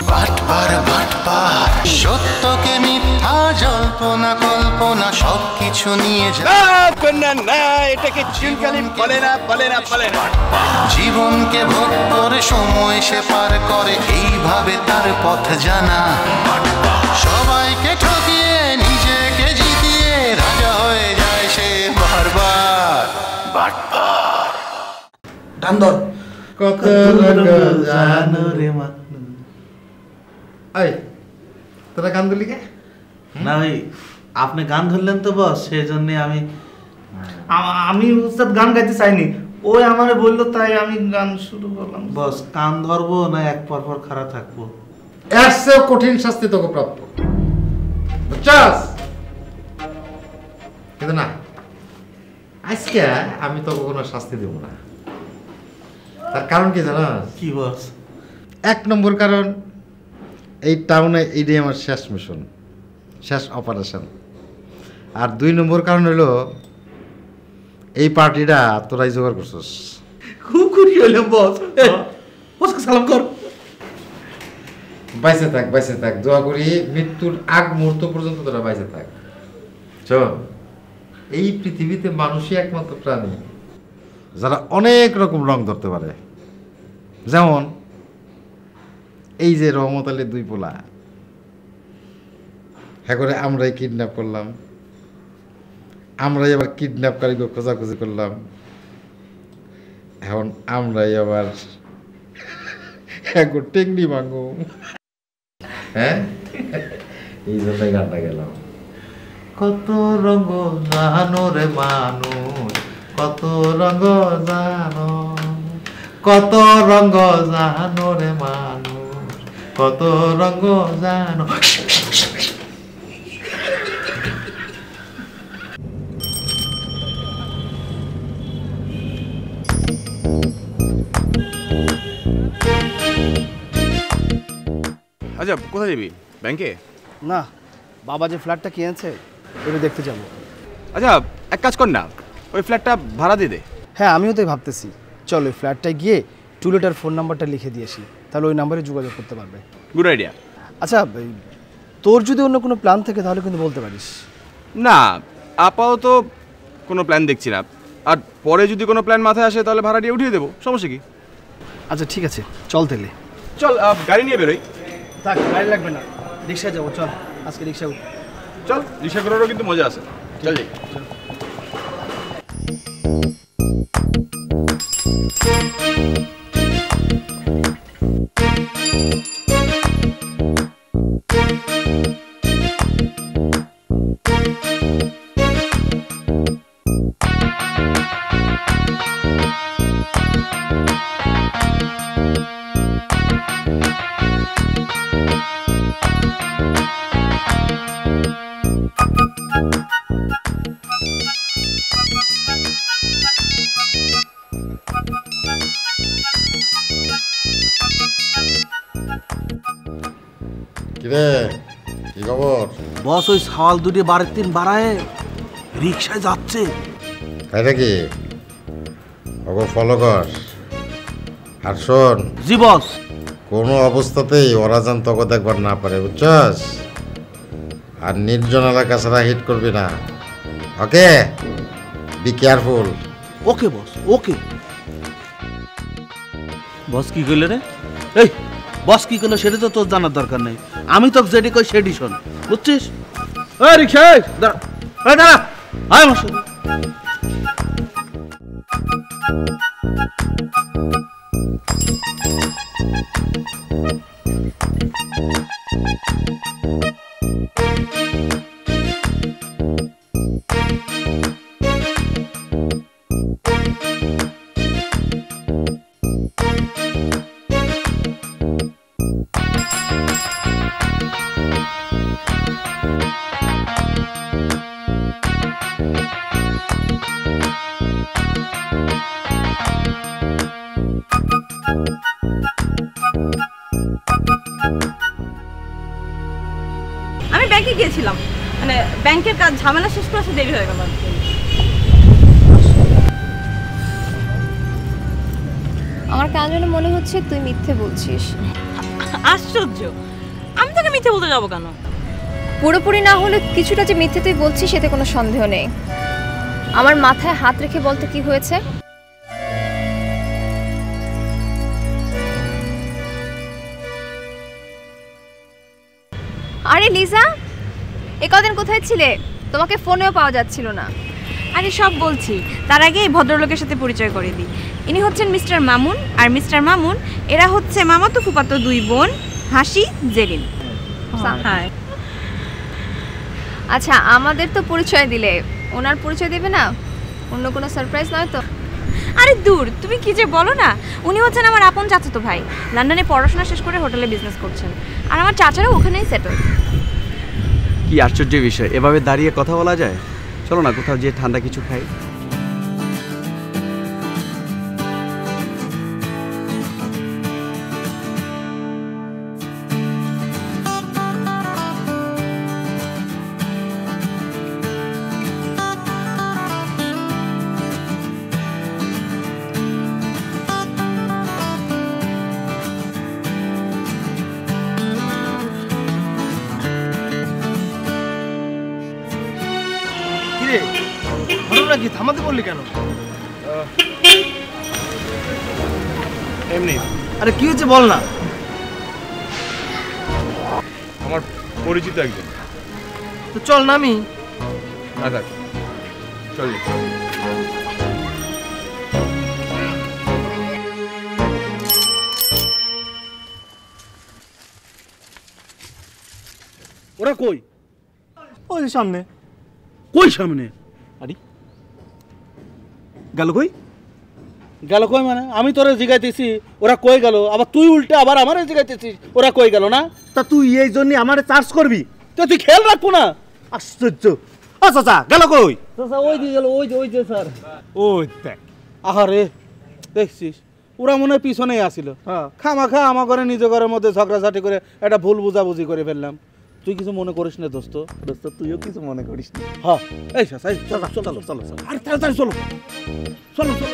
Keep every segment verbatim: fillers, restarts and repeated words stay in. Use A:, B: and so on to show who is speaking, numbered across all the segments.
A: বাটপার বাটপার সত্যকে মিথ্যা জল্পনা কল্পনা সবকিছু নিয়ে যায়
B: না না এটাকে চিনকালি বলে না বলে না বলে না
A: জীবনকে ভোগ করে সময় সে পার করে এইভাবে তার পথ জানা সবাইকে ঠকিয়ে নিজেকে জিতিয়ে রাজা হয়ে যায় সে বারবার বাটপার
C: ডান্দর
D: কত রঙ জানো রে মানু এই তোরা গান ধরলি কে
C: না ভাই আপনি গান ধরলেন তো বস সেই জন্য আমি
E: আমি উস্তাদ গান গাইতে চাইনি ওই আমারে বললো তাই আমি গান শুরু করলাম
C: বস কান ধরবো না এক পর পর খাড়া থাকবো
D: এর চেয়ে কঠিন শাস্তি তোকে প্রাপ্য বুঝছস কিন্তু না আজকে আমি তোকে কোনো শাস্তি দেব না তার কারণ কি জানাস
C: কি বস
D: এক নম্বর কারণ এই টাউনে এইটাই আমার শেষ মিশন শেষ অপারেশন আর দুই নম্বর কারণ হলো এই পার্টিটা তোরাই জোগাড় করছিস
E: খুব খুশি হইলাম বস বসকে সালাম কর
D: বাইসে থাক বাইসে থাক দোয়া করি মৃত্যুর আগ মুহূর্ত পর্যন্ত তোরা বাইসে থাক শোন এই পৃথিবীতে মানুষই একমাত্র প্রাণী যারা অনেক রকম রং ধরতে পারে যেমন এই যে রহমত আলীর দুই পোলা হ্যাঁ করে আমরাই কিডন্যাপ করলাম আমরাই আবার কিডন্যাপকারীকে খোঁজাখুঁজি করলাম এখন আমরাই আবার এক টেংরি ভাঙো হ্যাঁ এই জন্যই গানটা গেলাম
C: কত রঙ জানো রে মানুষ কত রঙ জানো কত রঙ জানো রে মানুষ কত রঙ জানো
B: আচ্ছা কোথায় যাবি ব্যাংকে
E: না বাবা যে ফ্ল্যাটটা কিনেছে ওটা দেখতে যাবো
B: আচ্ছা এক কাজ কর না ওই ফ্ল্যাটটা ভাড়া দিয়ে দে
E: হ্যাঁ আমিও তাই ভাবতেছি চল ওই ফ্ল্যাটটায় গিয়ে টুলেটার ফোন নাম্বারটা লিখে দিয়েছি তাহলে ওই নাম্বারে যোগাযোগ করতে পারবে
B: গুড আইডিয়া
E: আচ্ছা তোর যদি অন্য কোনো প্ল্যান থাকে তাহলে কিন্তু বলতে পারিস
B: না আপাতত কোনো প্ল্যান দেখছি না আর পরে যদি কোনো প্ল্যান মাথায় আসে তাহলে ভাড়া দিয়ে উঠিয়ে দেবো সমস্যা কি
E: আচ্ছা ঠিক আছে চল তাহলে
B: চল গাড়ি নিয়ে বেরোই
E: থাক গাড়ি লাগবে না রিক্সায় যাবো চল আজকে রিক্সা উঠ
B: চল রিক্সা করারও কিন্তু মজা আছে চল যাই
D: কিরে কি খবর
C: বস ওই সওয়াল দুটি বারের তিন বাড়ায় রিক্সায় যাচ্ছে
D: তাই নাকি ওকে ফলো কর আর শোন
C: জি বস
D: কোনো অবস্থাতেই ওরা যেন তোকে দেখবার না পারে বুঝছস আর নির্জন এলাকা ছাড়া হিট করবি না ওকে বি কেয়ারফুল
C: ওকে বস ওকে বস কি কইলে রে এই বস কি করলো সেটা তো তোর জানার দরকার নেই আমি তো যেটি কই সেটি শোন বুঝছিস এই রিক্সা এই দাঁড়া এই দাঁড়া আয় আমার সাথে
F: আমি ব্যাংকে গিয়েছিলাম মানে ব্যাংকের কাজ ঝামেলা শেষ করে দেরি হয়ে গেল
G: আমার কেন যেন মনে হচ্ছে তুই মিথ্যে বলছিস
F: আশ্চর্য, আমি তোকে মিথ্যে বলতে যাবো কেন?
G: পুরোপুরি না হলে কিছুটা যে মিথ্যে তুই বলছিস সেতে কোনো সন্দেহ নেই। আমার মাথায় হাত রেখে বলতে কি হয়েছে? আরে লিজা, এ কদিন কোথায় ছিলে? তোমাকে ফোনেও পাওয়া যাচ্ছিল না।
F: আরে সব বলছি, তার আগে এই ভদ্রলোকের সাথে পরিচয় করে দিই। ইনি হচ্ছেন মিস্টার মামুন, আর মিস্টার মামুন এরা হচ্ছে মামাতো ফুফাতো দুই বোন, হাসি, জেরিন। হ্যাঁ।
G: আচ্ছা, আমাদের তো পরিচয় দিলে, ওনার পরিচয় দেবে না? অন্য কোনো সারপ্রাইজ নয় তো?
F: আরে দূর, তুমি কি যে বলো না। উনি হচ্ছেন আমার আপন চাচাতো ভাই, লন্ডনে পড়াশোনা শেষ করে হোটেলে বিজনেস করছেন, আর আমার চাচারা ওখানেই সেটেল।
B: কি আশ্চর্য বিষয়, এভাবে দাঁড়িয়ে কথা বলা যায়? চলো না কোথাও যেয়ে ঠান্ডা কিছু খাই।
E: কিরে, ঘটনা কি? থামাতে বললি কেন?
B: এমনি।
E: আরে কি হয়েছে বল না।
B: আমার পরিচিত একজন।
E: তো চল নামি।
B: না থাক, চল।
C: ওরা কই?
E: ওই সামনে।
C: কই সামনে? আরে গেল কই? গেল কই মানে? আমি তোরে জিগাইতেছি ওরা কই গেল, আবার তুই উল্টে আবার আমারে জিগাইতেছিস ওরা কই গেল না? তা তুই এই জন্য আমারে চার্জ করবি? তো তুই খেয়াল রাখবো না? আশ্চর্য। আচ্ছা আচ্ছা, গেল কই? চাচা ওই দিয়ে গেল, ওই যে ওই যে স্যার। ওই দেখ। আহারে, দেখছিস ওরা মনে হয় পিছনেই আসিল। হ্যাঁ, খামা খা আমার ঘরে নিজ ঘরের মধ্যে ঝগড়াঝাটি করে একটা ভুল বুঝাবুঝি করে ফেললাম। তুই কিছু মনে করিস না দোস্ত। দোস্ত তুইও কিছু মনে করিস না। হ্যাঁ, এই চাচা, এই চলো চলো চলো চলো। আরে তাড়াতাড়ি চলো চলো চলো।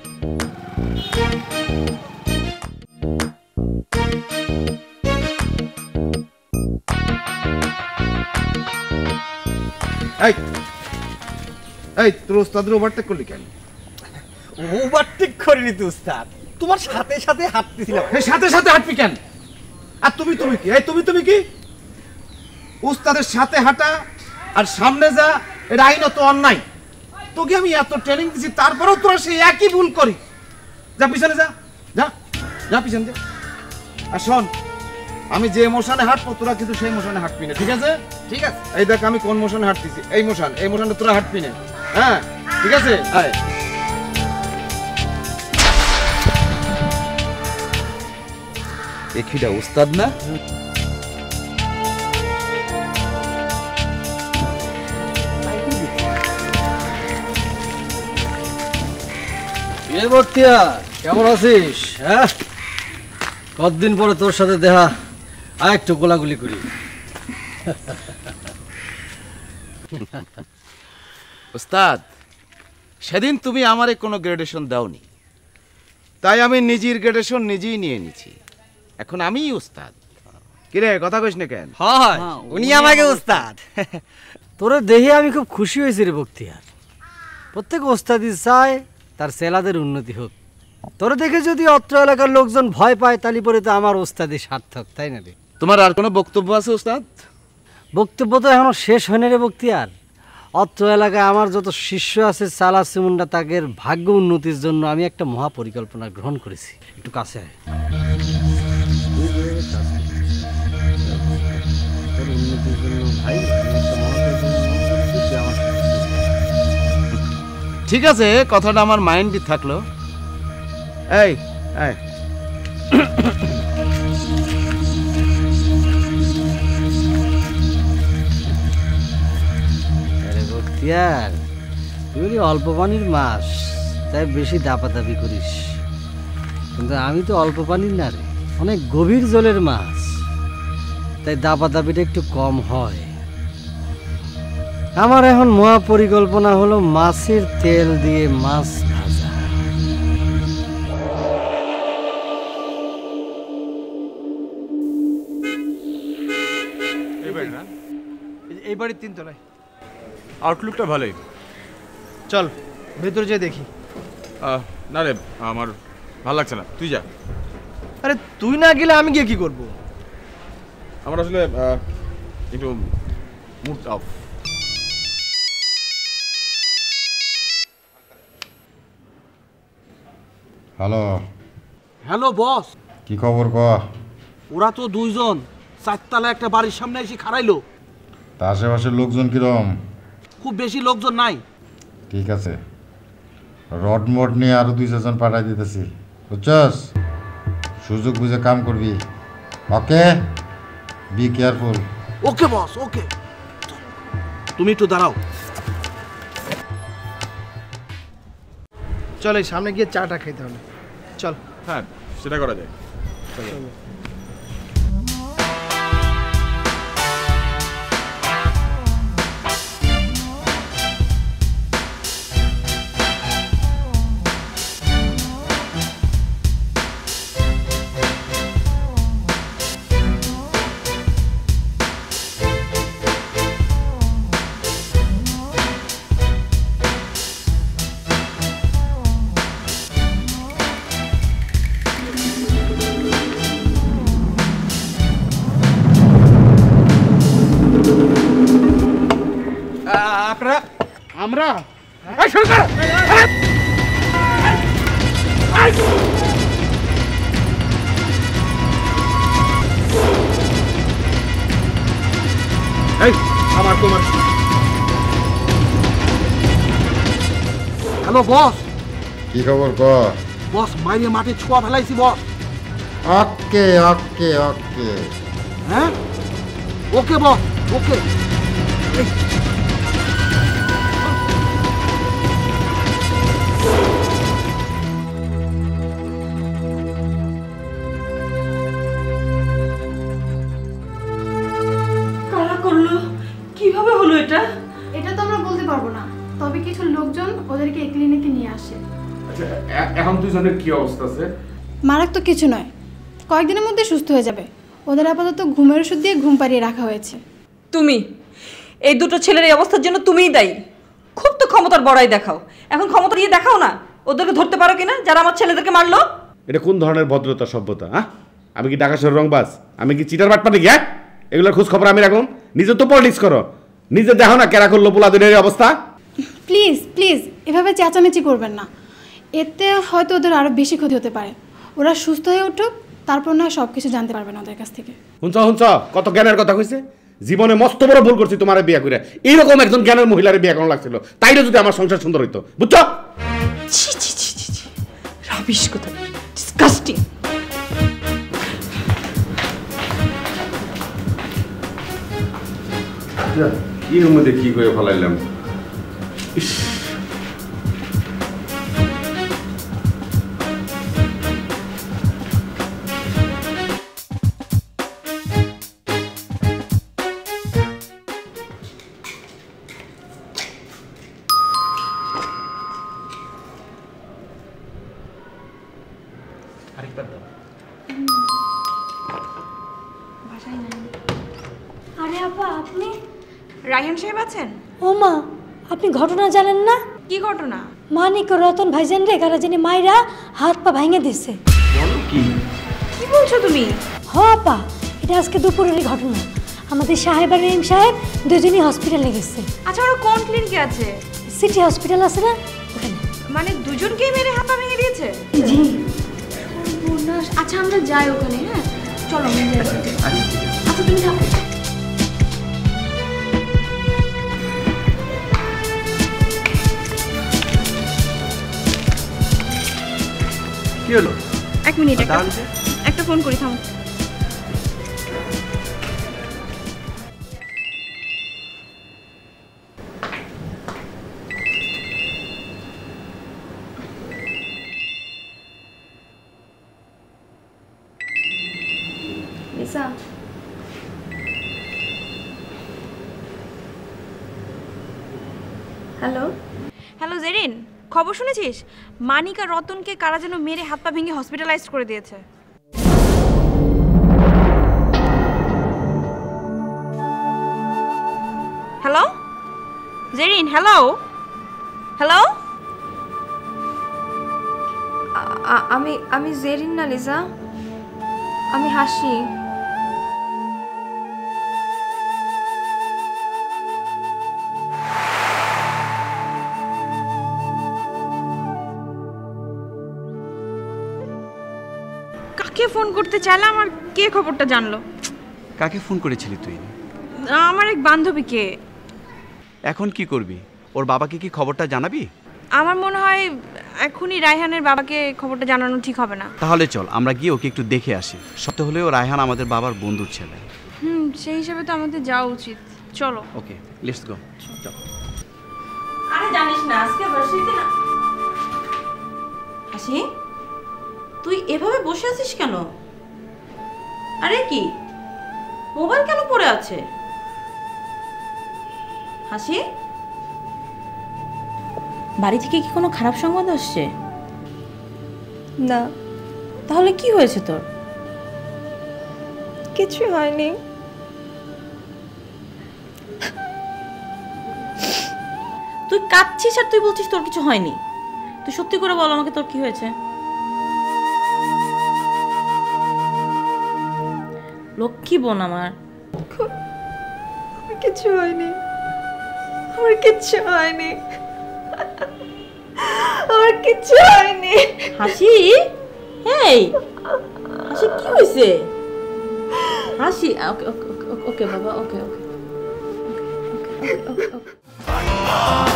D: এই এই তোর ওস্তাদের ওভারটেক করলি কেন?
E: ওভারটেক করিনি তো উস্তাদ, তোমার সাথে সাথে হাঁটতেছিলাম।
D: এই সাথে সাথে হাঁটবি কেন? আর তুমি তুমি কি? এই তুমি তুমি কি? উস্তাদের সাথে হাঁটা আর সামনে যা, এটা আইনত অন্যায়। তোকে আমি এত ট্রেনিং দিছি, তারপরেও তোরা সেই একই ভুল করি। যা পিছনে যা, যা যা পিছনে যা। আর শোন, আমি যে মোশনে হাঁটবো তোরা কিন্তু সেই মোশনে হাঁটবি না, ঠিক আছে? ঠিক আছে। এই দেখ আমি কোন মোশনে হাঁটতেছি, এই মোশন, এই মোশনে তোরা হাঁটবি না। হ্যাঁ ঠিক আছে? আয়।
B: এখিটা উস্তাদ না?
H: কেমন আছিস? হ্যাঁ, কতদিন পরে তোর সাথে দেখা, আর একটু গোলাগুলি করি।
I: ওস্তাদ, সেদিন তুমি আমারে কোনো গ্রেডেশন দাওনি, তাই আমি নিজের গ্রেডেশন নিজেই নিয়ে নিছি। এখন আমিই উস্তাদ। কিরে কথা কইস না কেন?
H: হয়, উনি আমাকে উস্তাদ। তোরে দেখে আমি খুব খুশি হয়েছি রে বক্তিয়ার। প্রত্যেক ওস্তাদি চায় তার ছেলাদের উন্নতি হোক। তোরে দেখে যদি অত্র এলাকার লোকজন ভয় পায়, তালি পরে তো আমার ওস্তাদি সার্থক, তাই না রে?
I: তোমার আর কোনো বক্তব্য আছে ওস্তাদ?
H: বক্তব্য তো এখনো শেষ হয়নি রে বক্তিয়ার। অত্র এলাকায় আমার যত শিষ্য আছে চালা সিমুন্ডা, তাদের ভাগ্য উন্নতির জন্য আমি একটা মহা পরিকল্পনা গ্রহণ করেছি। একটু কাছে আয়।
I: ঠিক আছে, কথাটা আমার মাইন্ডে থাকলো। এই এই
H: আরে বক্তিয়ার, তুই অল্প পানির মাছ, তাই বেশি দাপাদাপি করিস, কিন্তু আমি তো অল্প পানির না রে, অনেক গভীর জলের মাছ, তাই দাপাদাপিটা একটু কম হয়। আমার এখন মহা পরিকল্পনা হলো মাছের তেল দিয়ে মাছ ভাজা।
E: এই বাড়ির তিনতলায়।
B: আউটলুকটা ভালোই।
E: চল ভেতরে যেয়ে দেখি।
B: আহ, না রে, আমার ভালো লাগছে না, তুই যা।
E: আরে তুই না গেলে আমি গিয়ে কি করব?
B: আমার আসলে আহ, একটু mood off.
D: Hello
C: hello boss,
D: কি খবর ক?
C: ওরা তো দুইজন চারতলা একটা বাড়ির সামনে এসে খাড়াইলো।
D: তা আশেপাশের লোকজন কিরম?
C: খুব বেশি লোকজন নাই।
D: ঠিক আছে, রড মড নিয়ে আরো দুই চারজন পাঠাই দিতেছি, বুঝছস? সুযোগ বুঝে কাম করবি, ওকে? Be careful.
C: ওকে বস, ওকে। তুমি একটু দাঁড়াও।
E: চল এই সামনে গিয়ে চাটা খেতে হবে। চল।
B: হ্যাঁ, সেটা করা যায়।
E: চলো।
B: আপনারা
C: আমরা আমার তোমার হ্যালো বস।
D: কি খবর ক?
C: বস মাইরে মাঠে ছোঁয়া ফেলাইছি বস।
D: ওকে ওকে ওকে।
C: হ্যাঁ ওকে বস, ওকে।
J: কারা করলো? কিভাবে হলো এটা?
K: এটা তো আমরা বলতে পারবো না, তবে কিছু লোকজন ওদেরকে এই ক্লিনিকে নিয়ে আসে।
B: আচ্ছা, এখন দুজনের কি অবস্থা আছে?
K: মারাত্মক কিছু নয়, কয়েকদিনের মধ্যে সুস্থ হয়ে যাবে। ওদের আপাতত ঘুমের ওষুধ দিয়ে ঘুম পাড়িয়ে রাখা হয়েছে।
J: তুমি এই দুটো ছেলের এই অবস্থার জন্য তুমিই দায়ী। খুব তো ক্ষমতার বড়াই দেখাও, এখন ক্ষমতা দিয়ে দেখাও না। ওদেরকে ধরতে পারো কিনা যারা আমার ছেলেদেরকে মারলো?
I: এটা কোন ধরনের ভদ্রতা সভ্যতা? হ্যাঁ, আমি কি ঢাকা শহরের রংবাজ? আমি কি চিটার বাট পাটি? হ্যাঁ, এগুলোর খোঁজ খবর আমি রাখুন। নিজে তো পলিটিক্স করো, নিজে দেখো না কেরা করলো পোলাদের অবস্থা।
K: প্লিজ প্লিজ এভাবে চেঁচামেচি করবেন না, এতে হয়তো ওদের আরও বেশি ক্ষতি হতে পারে। ওরা সুস্থ হয়ে উঠুক, তারপর না সব কিছু জানতে পারবেন ওদের কাছ থেকে।
I: হুঁচ হুঁচ কত জ্ঞানের কথা কইছে। জীবনে মস্ত বড় ভুল করছি তোমার বিয়ে করে। এইরকম একজন জ্ঞানের মহিলার বিয়ে করানো লাগছিল, তাইলে যদি আমার সংসার সুন্দর হইতো, বুঝছো?
J: ছি ছি ছি ছি ছি, রাবিশ কথা, ডিসকাস্টিং।
B: এর মধ্যে কি করে ফলাইলাম?
L: আরে আপা আপনি?
F: রায়হান সাহেব আছেন?
L: ও মা, আপনি ঘটনা জানেন না?
F: কি ঘটনা?
L: মানিক ও রতন ভাইজান রে কারা জানি মাইরা হাত পা ভাঙে দিছে।
B: বলো কি?
F: কি বলছো তুমি?
L: হ আপা, এটা আজকে দুপুরেরই ঘটনা। আমাদের সাহেব আর রহিম সাহেব দুজনই হসপিটালে গেছে।
F: আচ্ছা, ওরা কোন ক্লিনিকে আছে?
L: সিটি হসপিটাল আছে না ওখানে।
F: মানে দুজনকেই মেরে হাত পা ভেঙে দিয়েছে?
L: জি।
K: আচ্ছা আমরা যাই ওখানে। হ্যাঁ চলো আমি যাই। আচ্ছা তুমি যাও।
B: কি হলো?
F: এক মিনিট, একটা একটা ফোন করি, থামো।
K: লিসা, হ্যালো
F: হ্যালো জেরিন, খবর শুনেছিস? মানিক আর রতনকে কারা যেন মেরে হাত পা ভেঙে হসপিটালাইজড করে দিয়েছে। Zerin, hello hello.
G: আমি আমি জেরিন না লিজা, আমি হাসি।
F: কাকে ফোন করতে চাইলাম আর কে খবরটা জানলো?
B: কাকে ফোন করেছিলি তুই?
F: আমার এক বান্ধবীকে।
B: এখন কি করবি? ওর বাবাকে কি খবরটা জানাবি?
F: আমার মনে হয় এখনই রায়হানের বাবাকে খবরটা জানানো ঠিক হবে না।
B: তাহলে চল আমরা গিয়ে ওকে একটু দেখে আসি। সত্য হলেও রায়হান আমাদের বাবার বন্ধুর ছেলে।
F: হুম, সেই হিসাবে তো আমাদের যাওয়া উচিত। চলো।
B: Okay, let's go. চল।
J: আরে জানিস না আজকে ভার্সিটিতে না। হাসি, তুই এভাবে বসে আছিস কেন? আরে কি মোবাইল কেন পড়ে আছে? হাসি, বাড়ি থেকে কি কোনো খারাপ সংবাদ আসছে?
G: না।
J: তাহলে কি হয়েছে তোর?
G: কিছু হয়নি।
J: তুই কাঁদছিস আর তুই বলছিস তোর কিছু হয়নি। তুই সত্যি করে বল আমাকে, তোর কি হয়েছে? লক্ষ্মী বোন আমার।
G: কিছু হয়নি, আমার কিচ্ছু হয়নি, আমার কিচ্ছু হয়নি।
J: হাসি, এই হাসি কি হয়েছে? হাসি, ওকে ওকে ওকে বাবা, ওকে ওকে ওকে ওকে।